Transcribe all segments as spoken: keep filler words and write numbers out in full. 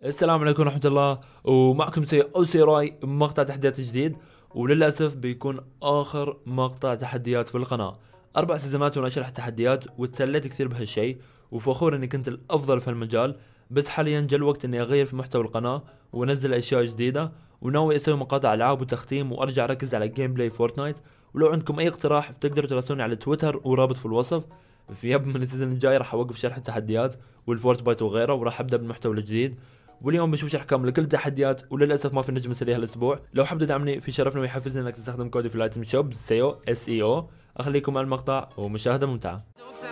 السلام عليكم ورحمة الله، ومعكم سي أو سي راي مقطع تحديات جديد. وللأسف بيكون آخر مقطع تحديات في القناة. أربع سيزونات وأنا أشرح تحديات، وتسليت كثير بهالشي، وفخور إني كنت الأفضل في هالمجال. بس حاليا جا الوقت إني أغير في محتوى القناة وأنزل أشياء جديدة، وناوي أسوي مقاطع ألعاب وتختيم وأرجع أركز على جيم بلاي فورتنايت. ولو عندكم أي اقتراح بتقدروا تراسلوني على تويتر ورابط في الوصف. في يب من السيزون الجاي راح أوقف شرح التحديات والفورت بايت وغيره، وراح أبدأ بالمحتوى الجديد. واليوم بنشوف شرح كامل لكل التحديات، وللاسف ما في نجم سريع هالاسبوع. لو حاب تدعمني في شرفنا ويحفزني انك تستخدم كودي في الايتم شوب سيو اس اي او. اخليكم مع المقطع ومشاهده ممتعه.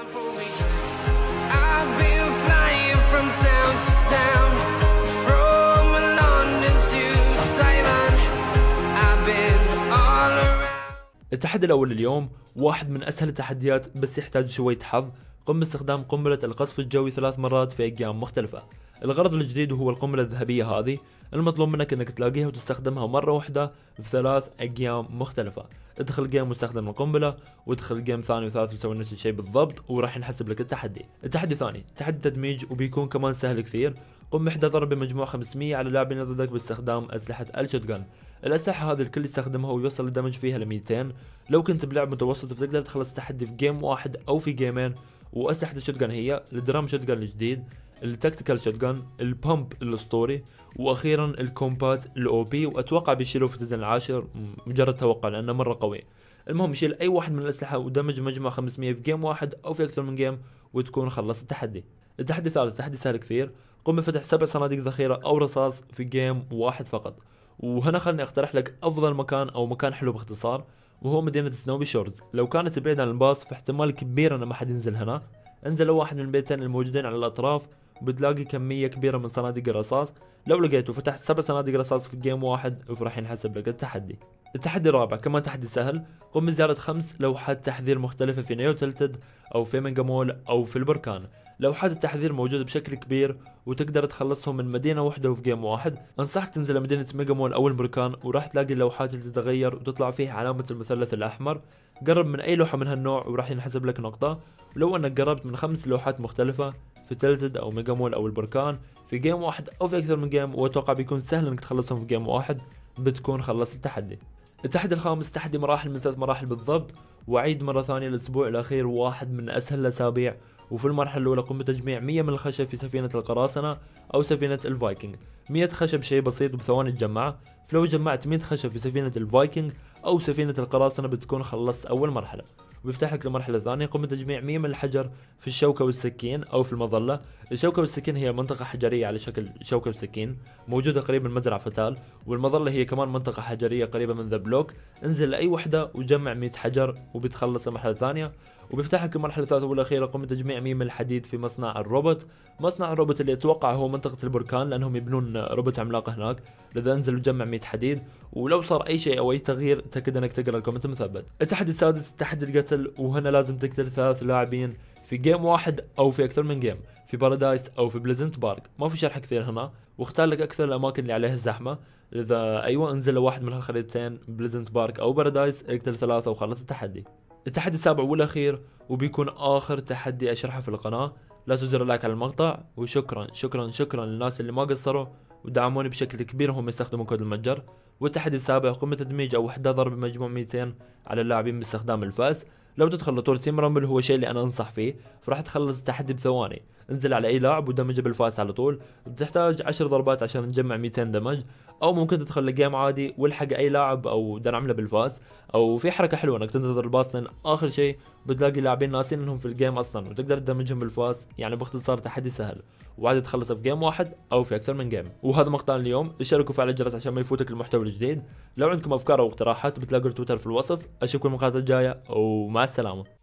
التحدي الاول اليوم واحد من اسهل التحديات، بس يحتاج شويه حظ. قم باستخدام قنبله القصف الجوي ثلاث مرات في ايام مختلفه. الغرض الجديد هو القنبله الذهبيه هذه، المطلوب منك انك تلاقيها وتستخدمها مره واحده في ثلاث ايام مختلفه. ادخل جيم واستخدم القنبله، وادخل جيم ثاني وثالث وسوي نفس الشيء بالضبط، وراح ينحسب لك التحدي. التحدي الثاني تحدي تدميج، وبيكون كمان سهل كثير. قم بإحدى ضرب بمجموع خمسمية على لاعبين ضدك باستخدام اسلحه الشوتجن. الاسلحه هذه الكل يستخدمها ويوصل الدمج فيها ل مئتين. لو كنت بلعب متوسط فتقدر تخلص التحدي في جيم واحد او في جيمين. واسلحه الشوتجن هي الدرام شوتجن الجديد، التكتيكال شوتجن، البامب الاسطوري، واخيرا الكومبات الاو بي، واتوقع بيشيلوه في السيزون العاشر، مجرد توقع لانه مره قوي. المهم شيل اي واحد من الاسلحه ودمج مجموع خمسمية في جيم واحد او في اكثر من جيم، وتكون خلصت التحدي. التحدي الثالث تحدي سهل كثير. قم بفتح سبع صناديق ذخيره او رصاص في جيم واحد فقط. وهنا خلني اقترح لك افضل مكان او مكان حلو باختصار، وهو مدينه سنوبي شورز. لو كانت بعيد عن الباص فاحتمال كبير انه ما حد ينزل هنا. انزل واحد من البيتين الموجودين على الاطراف، بتلاقي كمية كبيرة من صناديق الرصاص. لو لقيت وفتحت سبع صناديق رصاص في جيم واحد فراح ينحسب لك التحدي. التحدي الرابع كمان تحدي سهل. قم بزيارة خمس لوحات تحذير مختلفة في نيو تلتد او في ميجا مول او في البركان. لوحات التحذير موجودة بشكل كبير وتقدر تخلصهم من مدينة واحدة وفي جيم واحد. انصحك تنزل مدينة ميجا مول او البركان، وراح تلاقي اللوحات اللي تتغير وتطلع فيها علامة المثلث الاحمر. قرب من اي لوحة من هالنوع وراح ينحسب لك نقطة. ولو انك قربت من خمس لوحات مختلفة في تلتد او ميجا مول او البركان في جيم واحد او في اكثر من جيم، واتوقع بيكون سهل انك تخلصهم في جيم واحد، بتكون خلصت التحدي. التحدي الخامس تحدي مراحل من ثلاث مراحل بالضبط، واعيد مره ثانيه الاسبوع الاخير واحد من اسهل الاسابيع. وفي المرحله الاولى قم بتجميع مية من الخشب في سفينه القراصنه او سفينه الفايكنج. مية خشب شيء بسيط بثواني تجمعه، فلو جمعت مية خشب في سفينه الفايكنج او سفينه القراصنه بتكون خلصت اول مرحله. وبيفتح لك المرحله الثانيه. قم بتجميع مية من الحجر في الشوكه والسكين او في المظله. الشوكه والسكين هي منطقه حجريه على شكل شوكه وسكين موجوده قريب من مزرعه فتال، والمظله هي كمان منطقه حجريه قريبه من ذا بلوك. انزل لاي وحده وجمع مية حجر وبتخلص المرحله الثانيه. وبيفتح لك المرحله الثالثه والاخيره. قم بتجميع مية من الحديد في مصنع الروبوت. مصنع الروبوت اللي اتوقع هو منطقه البركان لانهم يبنون روبوت عملاق هناك. لذا انزل وجمع مية حديد، ولو صار اي شيء او اي تغيير تاكد انك تقرا الكومنت المثبت. التحدي السادس تحدي القتل، وهنا لازم تقتل ثلاث لاعبين في جيم واحد او في اكثر من جيم، في بارادايس او في بليزنت بارك. ما في شرح كثير هنا، واختار لك اكثر الاماكن اللي عليها الزحمه. اذا ايوه انزل لواحد من هالخريطتين بليزنت بارك او بارادايس، اقتل ثلاثه وخلص التحدي. التحدي السابع والاخير وبيكون اخر تحدي اشرحه في القناه. لا تنسوا اللايك على المقطع، وشكرا شكرا شكرا للناس اللي ما قصروا ودعموني بشكل كبير وهم يستخدمون كود المتجر. والتحدي السابع قم بتدميج او احدى ضرب بمجموع مئتين على اللاعبين باستخدام الفاس. لو تدخل لطور تيم رامبل هو الشيء اللي انا انصح فيه، فراح تخلص التحدي بثواني. انزل على اي لاعب ودمجه بالفاس على طول، بتحتاج عشر ضربات عشان نجمع مئتين دمج، او ممكن تدخل لجيم عادي والحق اي لاعب او درعم له بالفاس. او في حركه حلوه انك تنتظر الباص لين اخر شيء بتلاقي لاعبين ناسين انهم في الجيم اصلا وتقدر تدمجهم بالفاس. يعني باختصار تحدي سهل وعادي تخلصه في جيم واحد او في اكثر من جيم. وهذا مقطع اليوم، اشتركوا وفعل الجرس عشان ما يفوتك المحتوى الجديد. لو عندكم افكار او اقتراحات بتلاقوا التويتر في الوصف. اشوفكم المقاطع الجايه ومع السلامه.